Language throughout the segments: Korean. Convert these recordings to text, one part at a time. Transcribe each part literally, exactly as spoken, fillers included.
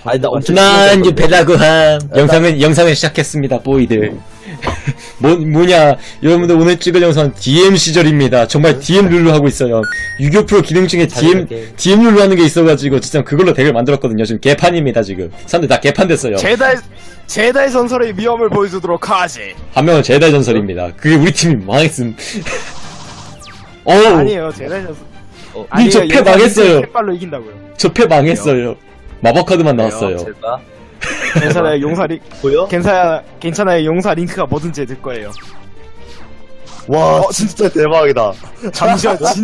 아니 나 엄청 난 유패라고 함. 영상은 영상을 시작했습니다, 보이들. 뭐 뭐냐, 여러분들 오늘 찍을 영상은 디엠 시절입니다. 정말 디엠 룰루 하고 있어요. 유교 프로 기능 중에 디엠 디엠 룰루 하는 게 있어가지고 진짜 그걸로 덱을 만들었거든요. 지금 개판입니다. 지금 사람들 다 개판 됐어요. 제다의 제다의 전설의 위험을 보여주도록 하지. 한 명은 제다의 전설입니다. 그게 우리 팀이 망했음. 어, 아니에요, 제다의 전설. 어, 님 저 패 망했어요. 패발로 이긴다고요. 저 패 망했어요. 마법 카드만 나왔어요. 제가 괜찮아요, 용사 링. 보여? 괜찮아, 괜찮아요, 용사 링크가 뭐든지 해줄 거예요. 와, 어, 진짜 대박이다. 잠시만, 진.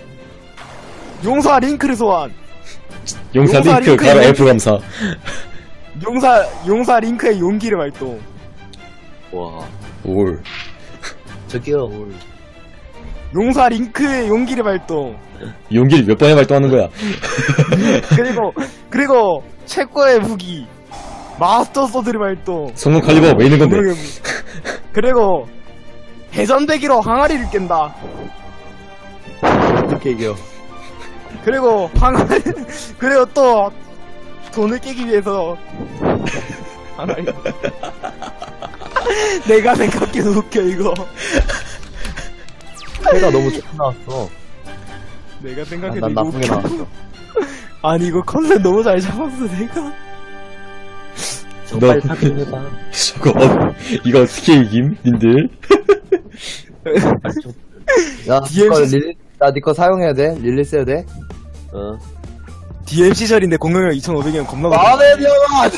용사 링크를 소환. 용사, 용사 링크 링크 가라 용기. F 감사. 용사 용사 링크의 용기를 발동. 와 올. 저기요 올. 용사 링크의 용기를 발동. 용기를 몇 번에 발동하는 거야? 그리고 그리고 최고의 무기 마스터 소드를 발동. 성공 칼리버가 왜 있는 건데? 공룡의 무기. 그리고 해전배기로 항아리를 깬다. 어떻게 이겨? 그리고 항아리 그리고 또 돈을 깨기 위해서 항아리. 내가 생각해도 웃겨 이거. 패가 너무 좋게 나왔어. 내가 난, 생각해도 난 이거 나쁘게 웃겨. 나왔어. 아니 이거 컨셉 너무 잘 잡았어 내가. 저 너- 빨리 확인해봐. 저거 어, 이거 어떻게 이김? 님들? 야, 디엠씨 니거 릴리, 나 니 거 사용해야 돼? 릴리 써야 돼? 어 디엠 시절인데 공격력 이천오백 원 겁나 높아. 마음의 병아!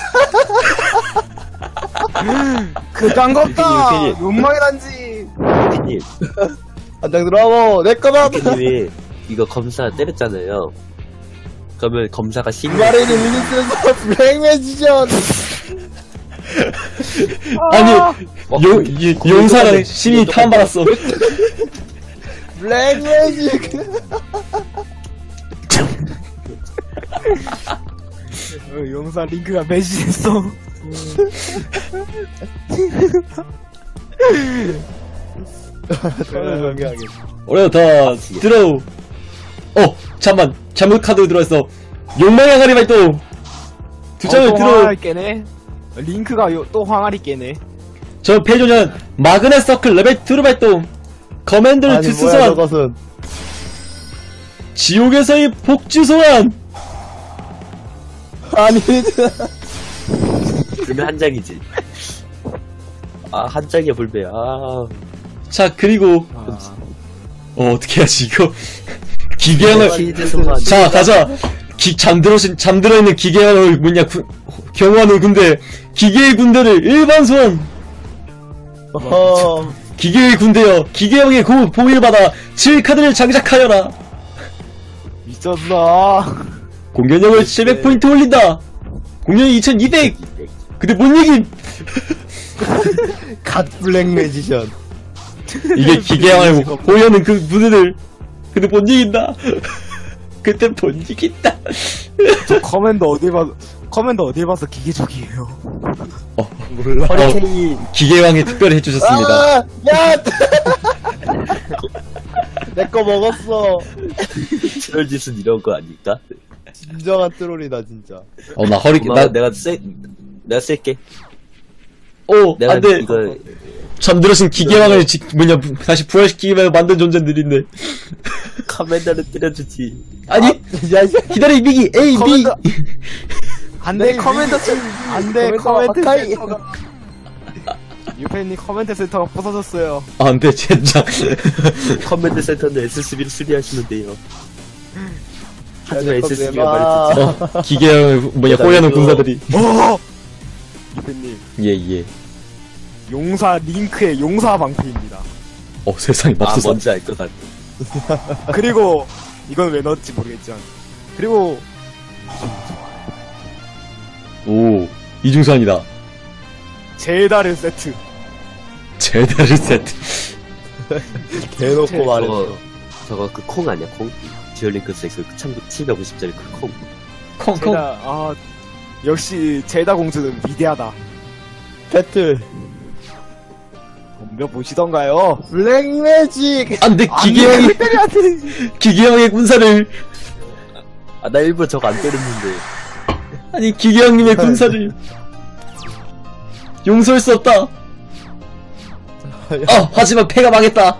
그딴 거 없다. 유빈이, 유빈이. 욕망의 단지. 피님 한장 들어와보! 내 거다! 피님이 이거 검사 때렸잖아요. 그러면 검사가 신 마리니 미니스에서 블랙매지션! 아니, 아, 용, 이, 용사랑 신이 타운받았어. 블랙매직! 어, 용사 링크가 배신했어. 저는 정리하게. 우리가 다 들어. 어, 잠만, 잘못 카드 들어왔어. 욕망의 항아리 발동. 두 장을 어, 또 들어. 항아리 깨네. 링크가 요, 또 항아리 깨네. 저 패조년 마그넷 서클 레벨 이를 발동. 커맨드를 아니, 투수 뭐야, 소환. 저것은. 지옥에서의 복주 소환. 아니, 그러면 한 장이지. 아 한 장이야 불배. 아 자, 그리고 아, 어, 어떻게 하지 이거? 기계형을 시드 소환. 자, 가자. 기, 잠들어신, 잠들어있는 기계형을, 뭐냐, 구, 경호하는 군대. 기계의 군대를 일반 소환! 어, 기계의 군대여, 기계형의 고, 보위를 받아, 칠 카드를 장착하여라! 미쳤나. 공격력을 칠백 포인트 올린다! 공격력 이천이백! 근데 뭔 얘기? 갓 블랙매지션. 이게 기계형을 보여는 그 무대를. 근데 못 이긴다! 그때 못 이긴다! 저 커맨더 어디 봐서 커맨더 어디 봐서 기계적이에요. 몰라. 허리케인 기계왕이 특별히 해주셨습니다. 아, 야! 내 거 먹었어. 트롤 짓은 이런 거 아닐까? 진정한 트롤이다, 진짜. 어, 나 허리, 고마워, 나, 내가 쓸 내가 쓸게. 오, 내가 안 돼. 이거 잠들으신 기계왕을 지, 뭐냐, 다시 부활시키기 위해 만든 존재들인데. 카멘다를 때려주지. 아니, 야, 야. 기다려, 미기, A, B. 커맨더 안돼 네, 커맨더 센 안돼 커맨더 커맨드 가까이. 센터가 유팬님 커맨드 센터가 부서졌어요. 안 돼, 젠장. 커맨드 센터는 에스에스비를 수리하시면 돼요. 하지만 내 거 에스에스비가 내놔. 말했지. 어, 기계왕을, 뭐냐, 호연한 군사들이. 오 유팬님 예, 예. 용사 링크의 용사 방패입니다. 어, 세상에, 아 맙소사. 뭔지 알 것 같아. 그리고 이건 왜 넣었지 모르겠지만 그리고 오, 이중선이다. 제다르 세트. 제다르 세트. 대놓고 저거 말했어. 저거 그 콩 아니야 콩? 듀얼링크스 그 천구백오십짜리 그 콩. 콩콩. 제다 아 역시 제다 공주는 위대하다. 배틀. 덤벼보시던가요? 블랙매직! 안 돼, 기계왕이, 기계왕의 군사를. 아 나 일부러 저거 안 때렸는데. 아니 기계왕님의 군사를 용서할 수 없다. 어 하지만 패가 망했다.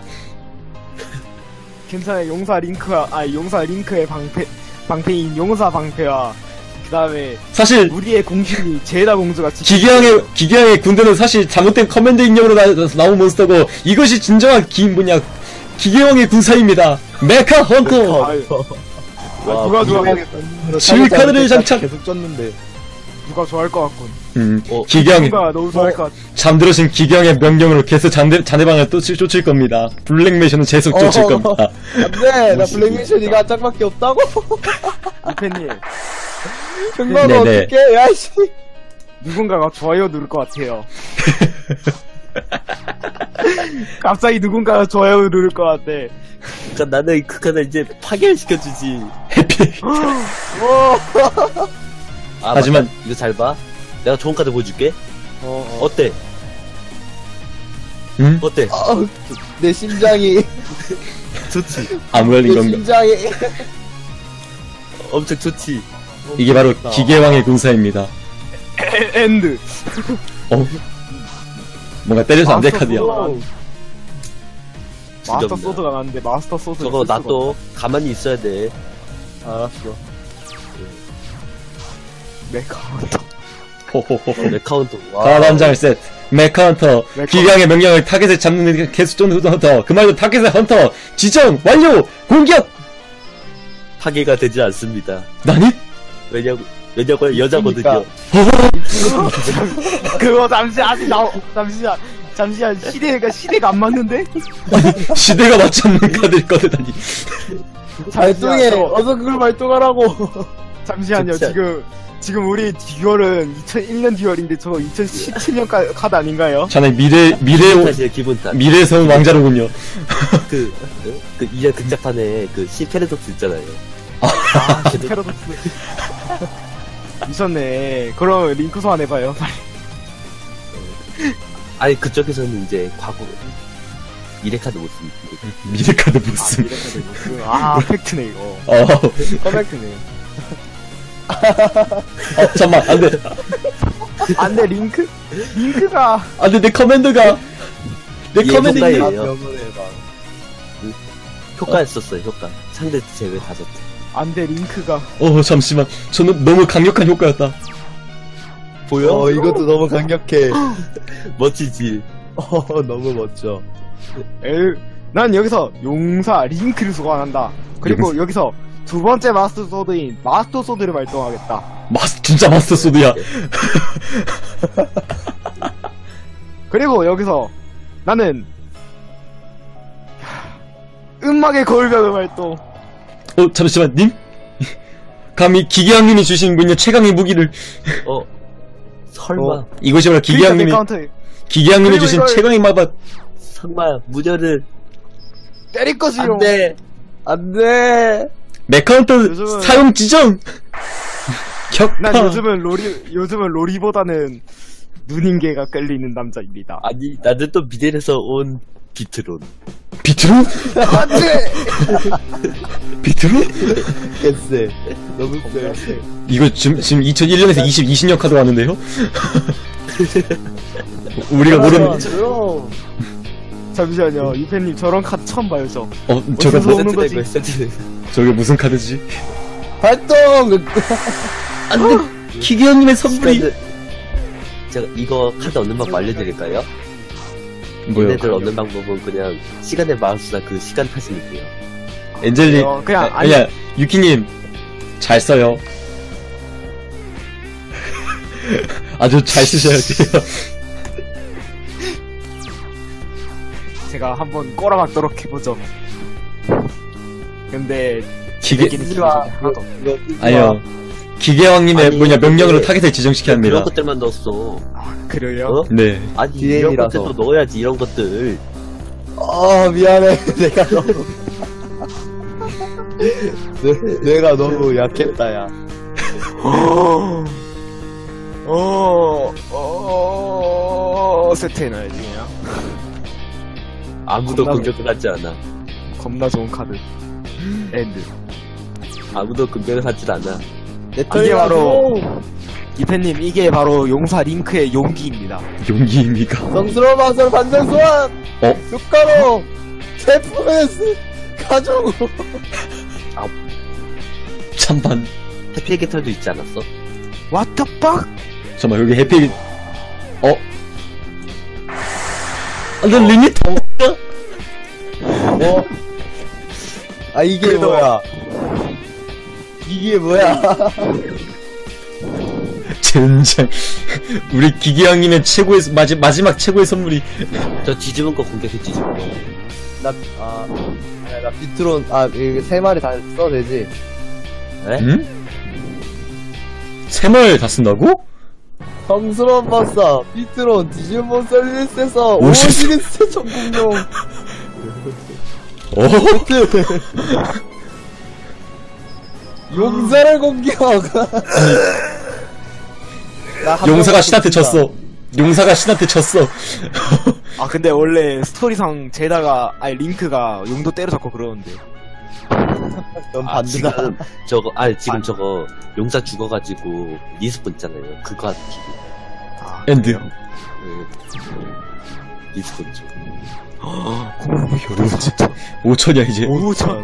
괜찮아요. 용사 링크와 아 용사 링크의 방패 방패인 용사 방패와 그 다음에 사실 우리의 공신이 제다 공주가 지키고 기계왕의 기계왕의 군대는 사실 잘못된 커맨드 인형으로 나, 나온 몬스터고 이것이 진정한 기 뭐냐 기계왕의 군사입니다. 메카 헌터. 아유, 와, 누가 좋아 질 카드를 장착. 계속 쪘는데. 누가 좋아할 것 같군. 음 어, 기계왕이 누가 너무 좋아할 것 같. 잠들으신 기계왕의 명령으로 계속 잔대, 자네방을 또 쫓- 쫓을 겁니다. 블랙메이션은 계속 쫓을 어. 겁니다. 안돼, 나 블랙미션 이거 한 짝밖에 없다고. 이팬님 정말 네네. 어떡해, 야이씨. 누군가가 좋아요 누를 것 같아요. 갑자기 누군가가 좋아요 누를 것 같아. 그러니까 나는 그 칸을 이제 파괴시켜주지. 해피. 아, 하지만- 맞다. 이거 잘 봐. 내가 좋은 카드 보여줄게. 어, 어. 어때? 음? 어때? 아우, 내 심장이, 좋지. 아무 열린 내 건가? 심장이. 엄청 좋지. 이게 바로 기계왕의 군사입니다. 에- 엔드. 어? 뭔가 때려서 안 될 카드야. 마스터 마스터 죽였나. 소드가 나는데 마스터 소드. 저거 놔둬. 가만히 있어야 돼. 알았어. 메카. 호호호. 내 카운터. 와. 가단장을 세트. 메카헌터. 메카. 기계왕의 명령을 타겟에 잡는 개수 쫀 헌터. 그 말도 타겟의 헌터. 지정 완료. 공격. 파괴가 되지 않습니다. 나니? 왜냐고, 왜냐고요? 여자거든요. 그거 잠시 아직 나오 잠시만 잠시만 시대가 시대가 안 맞는데? 시대가 맞지 않는 카드를 꺼내다니. 발동해. 잠시만, 어서 그걸 발동하라고. 잠시만요. 진짜. 지금 지금 우리 듀얼은 이천일 년 듀얼인데 저거 이천십칠 년 카, 카드 아닌가요? 자네 미래 미래 기분 탓이에요, 기분 탓. 미래에 서 왕자로군요. 그, 그, 이제 극작판에 그 시페르독스 있잖아요. 아, 패러독스. 미쳤네. 그럼 링크 소환 해봐요. 아니, 그쪽에서는 이제 과거, 미래 카드 못 씁니다. 미래 카드 못 씀. 아, 팩트네 이거. 어, 커넥트네. 어, 잠만, 안 돼. 안돼 링크 링크가 안 돼, 내 커맨드가. 내 이해 커맨드. 효과예요. 있네. 명언해봐. 효과였었어요, 효과. 상대 제외 다섯. 안돼 링크가 어, 잠시만. 저는 너무 강력한 효과였다. 보여? 어, 이것도 너무 강력해. 멋지지. 어, 너무 멋져. 엘, 난 여기서 용사 링크를 소환한다. 그리고 용사. 여기서 두 번째 마스터 소드인 마스터 소드를 발동하겠다. 마스, 진짜 마스터 소드야. 그리고 여기서 나는 음악의 거울벽을 발동. 어, 잠시만, 님? 감히 기계왕님이 주신 뭐냐, 최강의 무기를. 어, 설마, 어. 이것이 바로 기계왕님이, 카운터 기계왕님이 그리고 주신 이걸- 최강의 마법. 설마, 무녀를, 때릴 것이요. 안 돼! 안 돼! 메카운터 요즘은- 사용 지정! 난 격파. 요즘은 로리 요즘은 로리보다는 누님개가 끌리는 남자입니다. 아니, 나는 또 미델에서 온 비트론. 비트론? 안돼. 비트론? 개쎄. 너무 쎄. 이거 지금, 지금 이천일 년에서 이십, 이십 년 카드 왔는데요? 우리가 모르는, 그럼. 잠시만요, 이팬님 저런 카드 처음 봐요 저. 어, 저거, 어디서 뭐, 오는 거지? 몇 세트 저게 무슨 카드지? 발동! 안 돼! 기계왕님의 선물이. 시간을, 제가 이거 카드 얻는 방법 알려드릴까요? 뭐야? 얘네들 얻는 방법은 그냥 시간의 마우스나 그 시간 탓이니까요. 엔젤리. 어, 그냥 아, 아니야, 유키님. 잘 써요. 아주 잘 쓰셔야 돼요. 제가 한번 꼬라박도록 해보죠. 근데 기계, 기계는 기계적이 하나도. 이거 쓰지 마. 아니요. 기계왕님의 아니, 뭐냐, 명령으로 근데- 타겟을 지정시켜야 합니다. 그런 것들만 넣었어. 그래요? 어? 네. 아니, 디엠이라서. 이런 것들도 넣어야지, 이런 것들. 어, 미안해. 내가 너무. 내, 내가 너무 약했다, 야. 어, 어, 어, 세트해놔야지 그냥. 아무도 겁나- 공격을 하지 않아. 겁나 좋은 카드. 엔드. 아무도 공격을 하질 않아. 내 이게 바로 이팬님, 이게 바로 용사 링크의 용기입니다. 용기입니까? 성스러운 마술 반전 소환! 어? 효과로! 제품에스! 가족! 찬반. 해피 게털도 있지 않았어? What the fuck? 잠깐만, 여기 해피, 어? 아, 난 리미터. 어? 아, 이게 그래도- 뭐야? 이게 뭐야? 젠장. 우리 기계왕님의 최고의, 마지, 마지막 최고의 선물이. 저 뒤집은 거 공격해 뒤집은 거. 나, 아, 아니, 나 비트론, 아, 이게 세 마리 다 써도 되지? 에? 응? 세 마리 다 쓴다고? 성스러운 박사, 비트론, 디지몬 썰리스에서 오십- 오시리스 전공용 어? 세트! 용사를 공격! 나한 용사가 명만 신한테 줬습니다. 졌어. 용사가 신한테 졌어. 아, 근데 원래 스토리상 제다가, 아니, 링크가 용도 때려잡고 그러는데. 넌 아, 반드다. 지금 저거 아 지금 저거 용사 죽어가지고 리스폰 있잖아요. 그거 하는 기분. 아, 엔드. 그, 리스폰 중. 오천이야, 이제. 오천.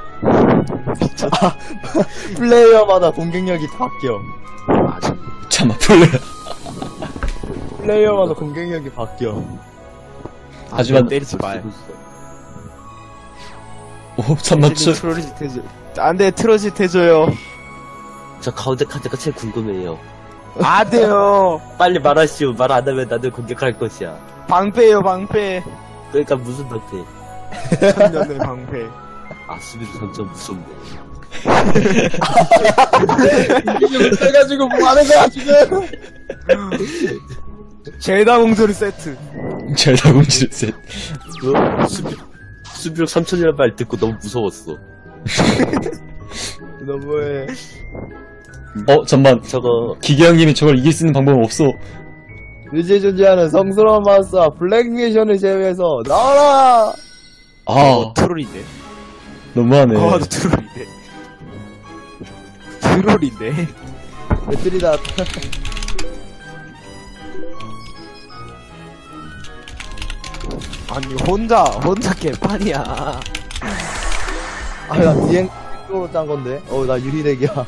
플레이어마다 공격력이 다 바뀌어. 아, 참. 잠깐만, 플레이. 플레이어마다 공격력이 바뀌어. 하지만, 때리지 말. 오, 잠만, 쳐. 트로짓 해줘. 안 돼, 트로짓 해줘요. 저 가운데 카드가 제일 궁금해요. 안 돼요. 빨리 말하시오. 말 안 하면 나를 공격할 것이야. 방패요, 방패. 그러니까 무슨 방패? 천년의 방패. 아 수비도 점점 무섭네. 이게 해가지고 뭐 하는 거야, 지금? 제다 공조리 세트. 젤다 공지를 셋. 그 수비 수비력 삼천이라는 말 듣고 너무 무서웠어. 너무해. 어, 잠만. 저거 기계왕님이 저걸 이길 수 있는 방법은 없어. 유지에 존재하는 성스러운 마스와 블랙 미션을 제외해서 나와라! 아, 어, 트롤인데. 너무하네. 어, 트롤인데. 트롤인데. 배틀이다. 아니, 혼자, 혼자 개판이야. 아, 나 디엔 쪽으로 짠 건데. 어, 나 유리덱이야.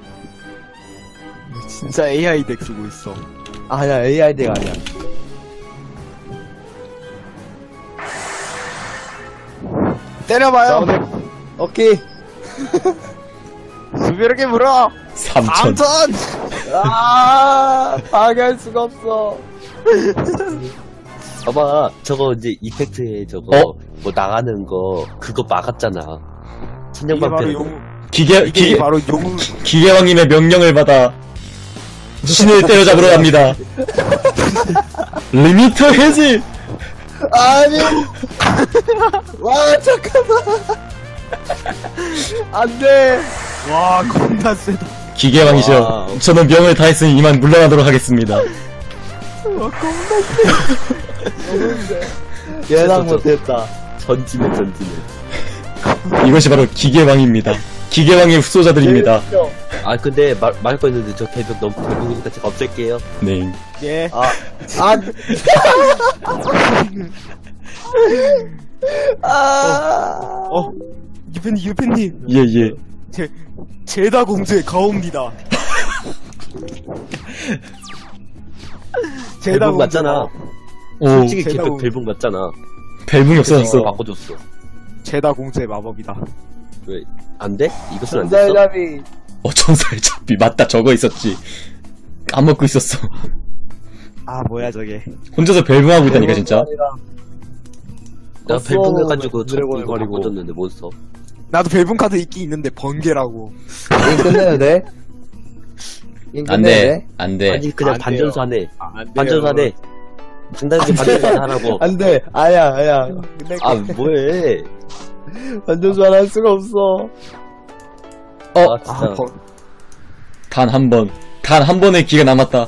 진짜 에이아이 덱 쓰고 있어. 아니야, 에이아이 덱 아니야. 때려봐요. 오늘, 오케이. 수비력에 물어. 삼천. 삼천. 아, 파괴할 수가 없어. 봐봐 저거 이제 이펙트에 저거 어? 뭐 나가는 거 그거 막았잖아. 이게 바로 천년방패. 용, 기계, 이게 기계, 바로 용, 기계왕님의 명령을 받아 신을 때려잡으러 갑니다. 리미터 해지! 아니. 와, 잠깐만. 안 돼. 와, 겁나 세다. 기계왕이셔. 와우. 저는 명을 다했으니 이만 물러나도록 하겠습니다. 와, 겁나 예상 못했다. 전진해 전진해. 이것이 바로 기계왕입니다. 기계왕의 후소자들입니다. 재밌죠? 아 근데 말 말할 거 있는데 저 대벽 너무 대벽이니까 제가 없앨게요. 네. 예. 아, 아, 아, 어, 유팬님, 유팬님. 예, 예. 제, 제다 공주의 가옵니다. 제다 벨붕 공주. 맞잖아. 오, 솔직히 제가 개벽 뭐- 벨붕 맞잖아. 벨붕이 그래서 없어졌어. 바꿔줬어. 제다 공주의 마법이다. 왜 안 돼? 이것은 안 전자의 됐어? 잡이. 어, 천사의 잡비. 맞다, 저거 있었지. 까먹고 있었어. 아, 뭐야, 저게. 혼자서 벨붕하고 있다니까, 진짜. 내가 없어. 벨붕 해가지고 저 드래곤을 이거 버리고. 바꿔줬는데 몬스터. 나도 벨붕 카드 있긴 있는데, 번개라고. 게임 끝내야 돼? 게임 안 끝내야 돼. 안 돼. 아니 그냥 안 반전수 하네. 아, 안 돼요. 반전수 하네. 당당하게 반전수 하나 하라고. 안 돼. 아야, 아야. 근데 아 뭐해? 반전수 하나 할 수가 없어. 어, 아 진짜. 아, 번, 단 한 번. 단 한 번의 기회가 남았다.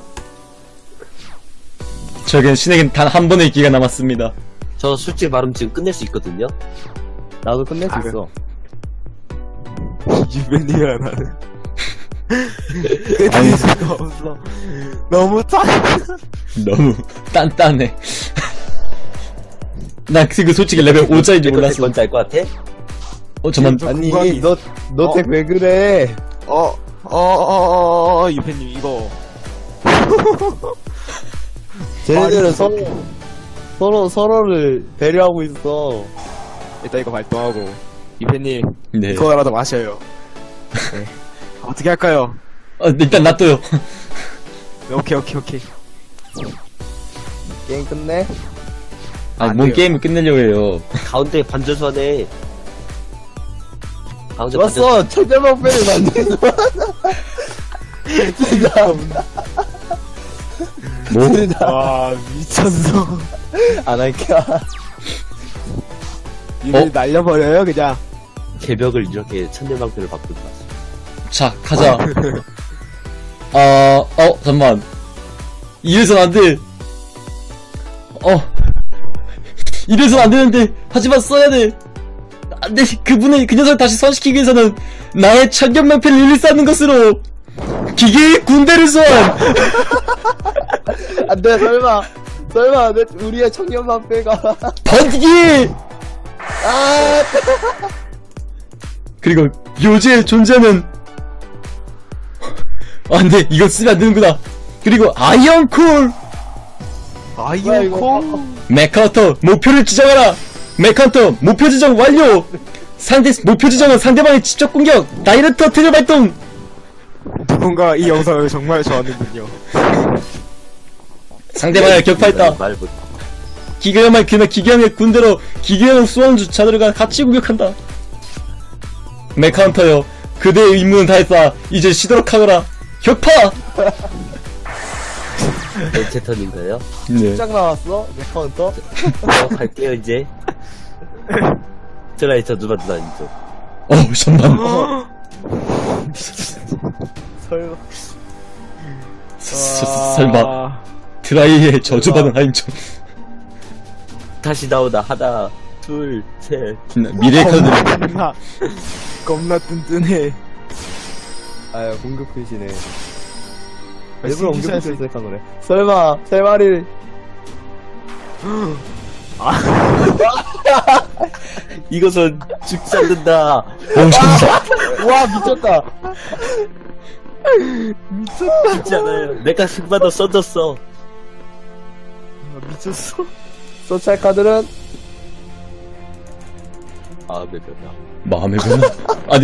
저에겐 신에겐 단 한 번의 기회가 남았습니다. 저 솔직히 말하면 지금 끝낼 수 있거든요. 나도 끝낼 수 아, 있어. 유벤이야, 나는. 끝낼 수가 없어. 너무 짠. 너무 단단해. 나 그거 솔직히 레벨 오짜인지 몰랐어. 뭔지 알 것 같아? 어, 잠만. 저 아니, 궁금한 게 너, 너 덱 왜 그래? 어, 어, 어, 어, 어, 유팬님, 이거. 쟤네들은 말이 서로, 서로, 서로를 배려하고 있어. 일단 이거 발동하고. 유팬님, 네. 이거라도 마셔요. 네. 어떻게 할까요? 어, 일단 놔둬요. 네, 오케이, 오케이, 오케이. 게임 끝내? 아니, 안 뭔 돼요. 게임을 끝내려고 해요. 가운데 반전선에. 가운데 좋았어! 철제방 빼는 만들어. 진짜. 뭐? 진짜. 와, 미쳤어. 안 할게. 이거 어? 날려버려요, 그냥. 개벽을 이렇게 천년방패를 바꾼다. 자, 가자. 어, 어, 잠만. 이래선 안 돼. 어. 이래선 안 되는데. 하지만 써야 돼. 안 돼. 그분의, 그 녀석을 다시 선시키기 위해서는 나의 천년만패를 릴리스하는 것으로 기계의 군대를 소환! 안 돼, 설마. 설마, 내, 우리의 청년방패가. 번지기! 아! 그리고 요지에 존재하는 아, 안돼 이거 쓰면 안되는구나. 그리고 아이언콜 뭐야, 이거. 아이언콩. 메카운터 목표를 지정하라. 메카운터 목표 지정 완료. 상대 목표 지정은 상대방의 직접 공격 다이렉트 어택을 발동. 누군가 이 영상을 정말 좋아하는군요. 상대방을 격파했다. 말 못. 기계형만 그나 기계형의 군대로 기계형 수왕주 자들과 같이 공격한다. 메카운터여 그대의 임무는 다했다. 이제 쉬도록 하거라. 격파. 제 턴인가요? 네. 짝 나왔어? 내 카운터? 어, 갈게요, 이제. 드라이 저주만 아니죠. 어 잠만. 설마. 서- 서- 설마 드라이의 저주받은 하임종. 다시 나오다. 하나, 둘, 셋. 미래의 카드. 겁나, 겁나 튼튼해. 아유, 공격 표시네. 아, 일부러 공격 신기하지. 표시를 생각한 거네. 설마, 세 마리를. 이것은 죽지 않는다. 멍청이다. 와, 미쳤다. 죽지 않아요. 내가 승받아 써줬어. 아, 미쳤어. 소찰 카드는? 아, 매변아. 마음의 변화. 아니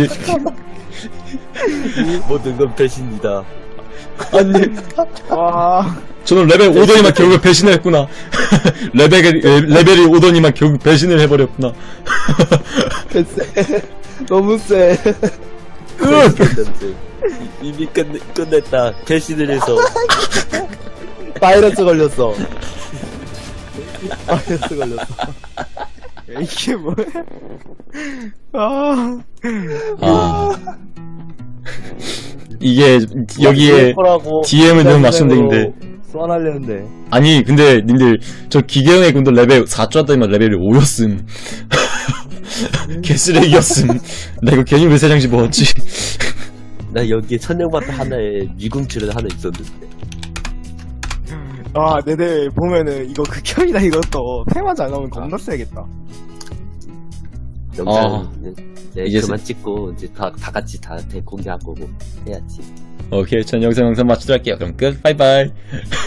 모든 건 배신이다. 아니 와, 저는 레벨 오더니만 결국 배신을 했구나. 레벨이 레벨이 오더니만 결국 배신을 해버렸구나. 세. 너무 세. 끝냈는데. 이미 끝, 끝냈다. 배신을 해서. 바이러스 걸렸어. 바이러스 걸렸어. 이게 뭐야? 아, 아 이게 여기에 디엠을 넣으면 맞춘다는데 소환하려는데. 아니 근데 님들 저 기계형의 군도 레벨 사 쩌더니만 레벨이 오였음. 개쓰레기였음. 나 이거 괜히 왜 세 장씩 먹었지? 나 여기에 천년바타 하나에 미궁치를 하나 있었는데. 아, 네네, 보면은, 이거 극혐이다, 이것도. 팽만 잘 나오면 겁나 세겠다. 영상 네, 이제 그만 찍고 이제 다, 다 같이 다 대공개하고 해야지. 오케이 전 영상 영상 마치도록 할게요. 그럼 끝. 바이바이.